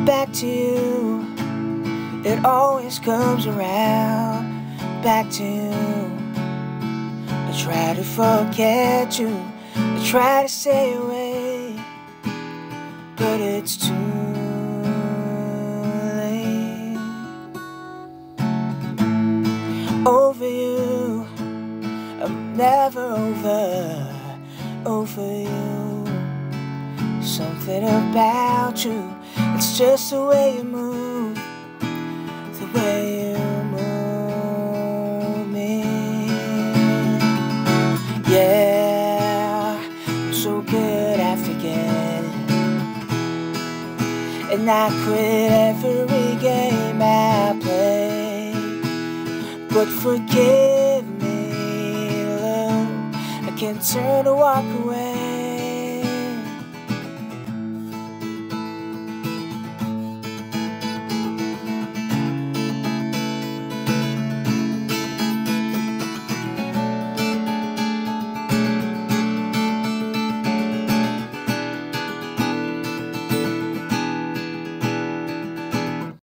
back to you. It always comes around back to you. I try to forget you, I try to stay away, but it's too late. Over you, I'm never over you. Something about you, it's just the way you move, the way you move me. Yeah, I'm so good at forgetting, and I quit every game I play. But forgive me, love, I can't turn to walk away.